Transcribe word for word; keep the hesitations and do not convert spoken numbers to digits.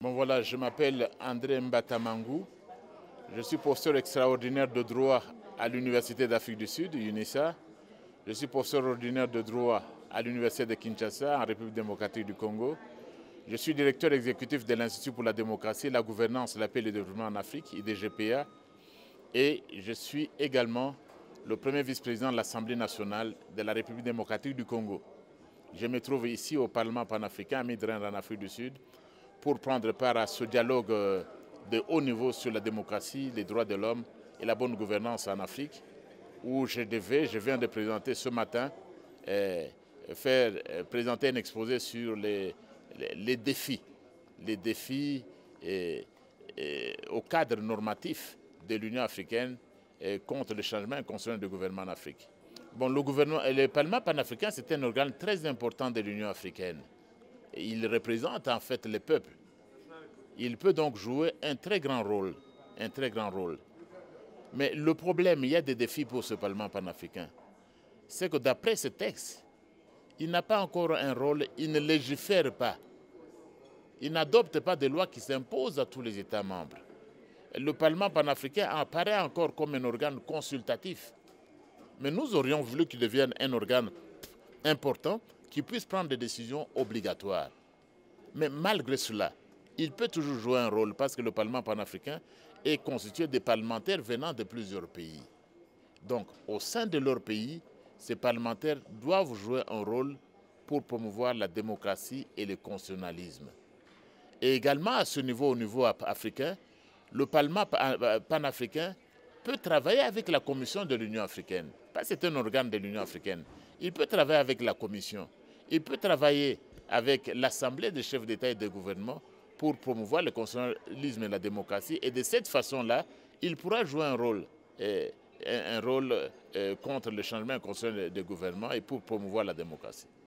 Bon voilà, je m'appelle André Mbatamangou. Je suis professeur extraordinaire de droit à l'Université d'Afrique du Sud, UNISA. Je suis professeur ordinaire de droit à l'Université de Kinshasa, en République démocratique du Congo. Je suis directeur exécutif de l'Institut pour la démocratie, la gouvernance, la paix et le développement en Afrique, I D G P A. Et je suis également le premier vice-président de l'Assemblée nationale de la République démocratique du Congo. Je me trouve ici au Parlement panafricain à Midrand en Afrique du Sud pour prendre part à ce dialogue de haut niveau sur la démocratie, les droits de l'homme et la bonne gouvernance en Afrique, où je devais, je viens de présenter ce matin, euh, faire euh, présenter un exposé sur les, les, les défis, les défis et, et, au cadre normatif de l'Union africaine et contre le changement concernant le gouvernement en Afrique. Bon, le, gouvernement, le Parlement panafricain, c'est un organe très important de l'Union africaine. Il représente en fait le peuple. Il peut donc jouer un très grand rôle, un très grand rôle. Mais le problème, il y a des défis pour ce Parlement panafricain. C'est que d'après ce texte, il n'a pas encore un rôle, il ne légifère pas. Il n'adopte pas de lois qui s'imposent à tous les États membres. Le Parlement panafricain apparaît encore comme un organe consultatif. Mais nous aurions voulu qu'il devienne un organe important qui puisse prendre des décisions obligatoires. Mais malgré cela, il peut toujours jouer un rôle parce que le Parlement panafricain est constitué de parlementaires venant de plusieurs pays. Donc, au sein de leur pays, ces parlementaires doivent jouer un rôle pour promouvoir la démocratie et le constitutionnalisme. Et également, à ce niveau, au niveau africain, le Parlement panafricain peut travailler avec la Commission de l'Union africaine. Parce que c'est un organe de l'Union africaine. Il peut travailler avec la Commission. Il peut travailler avec l'Assemblée des chefs d'État et de gouvernement pour promouvoir le constitutionnalisme et la démocratie. Et de cette façon-là, il pourra jouer un rôle, euh, un rôle euh, contre le changement constitutionnel de gouvernement et pour promouvoir la démocratie.